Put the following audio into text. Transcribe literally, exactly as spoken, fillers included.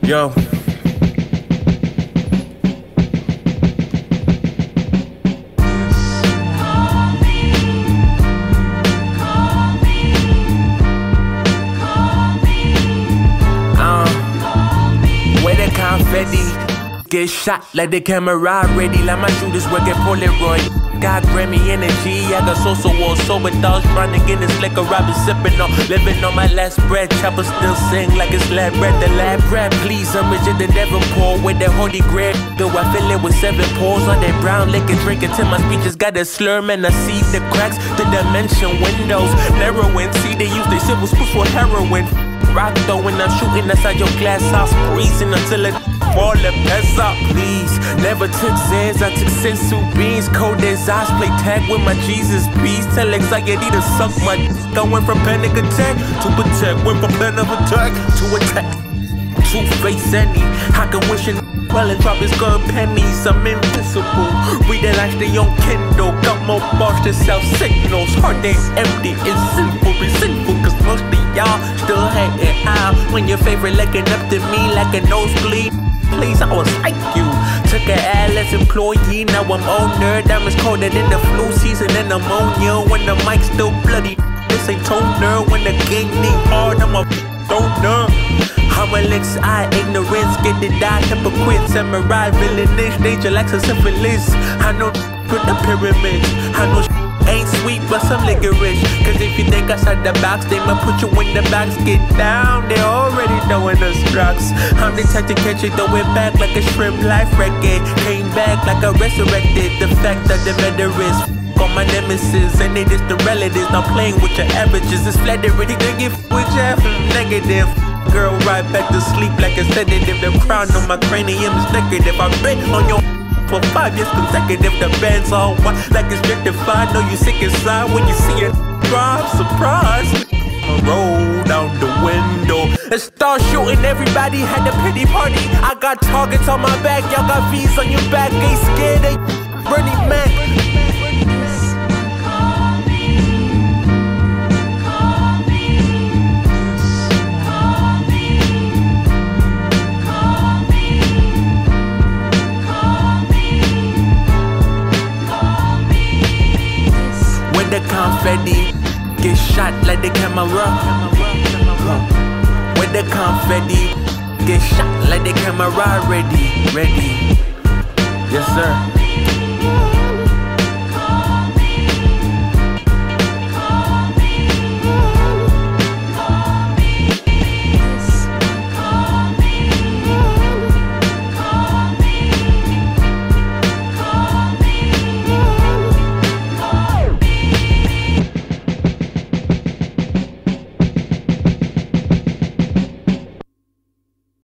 Yo. Uh, where the confetti get shot like the camera ready, like my shooters working Polaroid. Got Grammy energy, I got social war, sober dogs trying to get this liquor. I've been sipping on, living on my last breath. Chopper still sing like it's lab breath, the lab breath. Please, I'm richer than Devonport with that holy grail. Though I fill it with seven pores on that brown liquor, drinking till my speech just got a slur. Man, I see the cracks, the dimension windows narrowing. See, they use their civil spoons for heroin. Rock though when I'm shooting outside your glass house, freezing until it fall and pass out. Please, never took Zans, I took sensu beans. Cold as ice, play tag with my Jesus peace. Tell anxiety to suck my d. I went from panic attack to protect, went from plan of attack to attack. Two-face Andy, I can wish it well and drop his gun pennies. I'm invincible, read it like they on Kindle. Got more bars to sell signals. Heart ain't empty, it's sinful, be sinful. Cause most of y'all still hating out when your favorite looking up to me like a nosebleed. Please, I was like you. Took an ad as employee, now I'm owner. Diamonds colder than the flu season and ammonia. When the mic's still bloody, this ain't toner. When the game need hard, I'm a donor. I'm a licks, I ignorance, get the die, hypocrite, samurai, villainish, danger like a syphilis. I know with the pyramids, I know ain't sweet but some licorice. Cause if you think outside the box, they might put you in the box. Get down, they already knowing the drugs. I'm the type to catch it, throw it back like a shrimp life record. Came back like I resurrected. The fact that the better is on my nemesis, and they just the relatives. Not playing with your averages, it's flattering. They give with your negative. Girl, right back to sleep like a sedative. The crown on my cranium is negative. I've been on your for five years consecutive. The band's all white like it's rectified. Know you sick inside when you see it drive. Surprise. Roll down the window and start shooting. Everybody had a pity party. I got targets on my back, y'all got V's on your back. Ain't scared, they Bernie Mac. The confetti get shot like the camera. When the confetti get shot like the camera ready, ready. Yes, sir.